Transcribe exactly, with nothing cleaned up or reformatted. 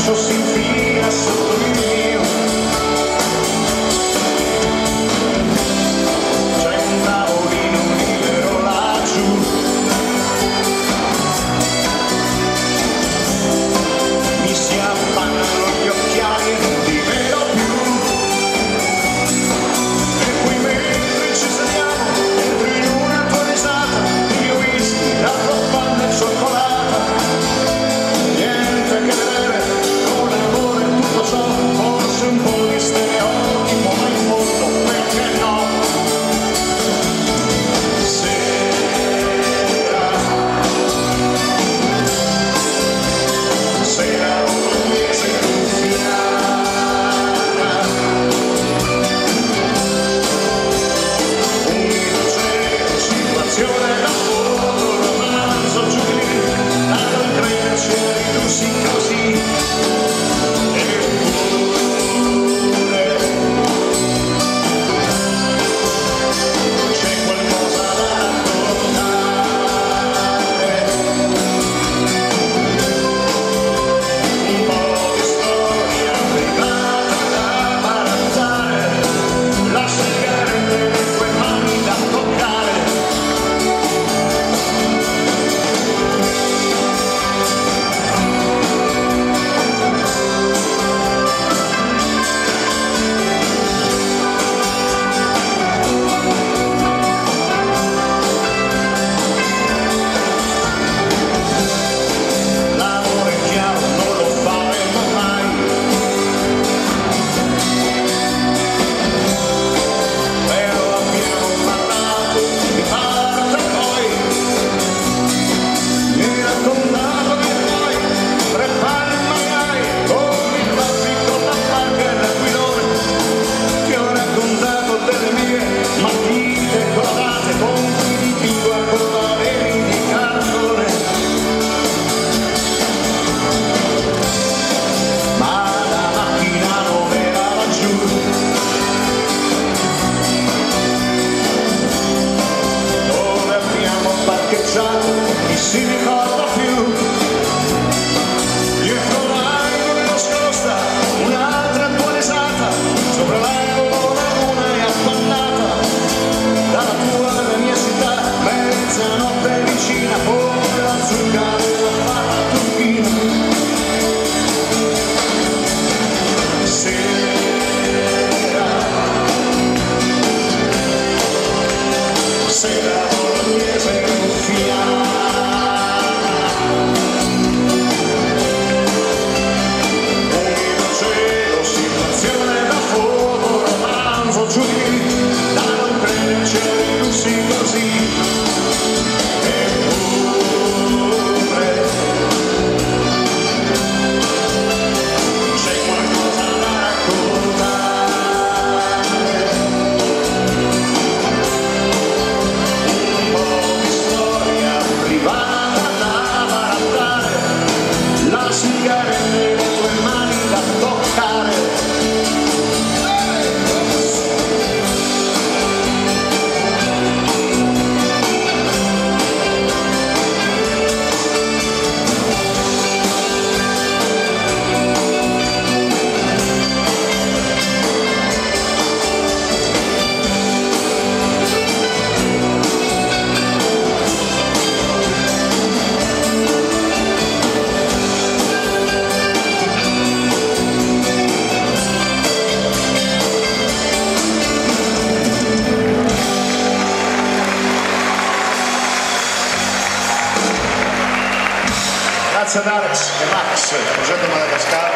ghiaccio si infila sotto il mio. C'è un tavolino libero laggiù, mi si appannano gli occhiali, non ti vedo più. E qui mentre ci saliamo, entro in una tua risata, il mio whisky, la tua panna e cioccolata. Niente che vedere con l'amore e tutto ciò, forse un po' di stereotipo, ma in fondo perché no? Sera, sera olandese ruffiana, un nido cielo, situazione da fuoco, romanzo giù di lì, a non crederci eri tu sì così. Eppure c'è qualcosa da raccontare, un po' di storia privata da barattare, la sigaretta nelle tue mani da toccare. L'amore chiaro non lo faremo mai, però abbiamo parlato di parte poi, mi hai raccontato che poi prepari magari come il babbito, la barca e l'aquilone. Ti ho raccontato delle mie matite colorate con cui dipingo acquarelli di cartone. Ma la macchina non era laggiù, dove abbiamo parcheggiato, chi si ricorda più? Dietro l'angolo nascosta un'altra tua risata, sopra l'angolo la luna è appannata dalla tua della mia città, mezzanotte vicina come la zucca della fata turchina. Sera, sera olandese ruffiana, un nido cielo, situazione da fuoco, romanzo giù di lì, da non crederci eri tu sì così. Eppure c'è qualcosa da raccontare, un po' di storia privata da barattare, la sigaretta nelle tue mani da toccare. Grazie ad Alex e Max, progetto Madagascar.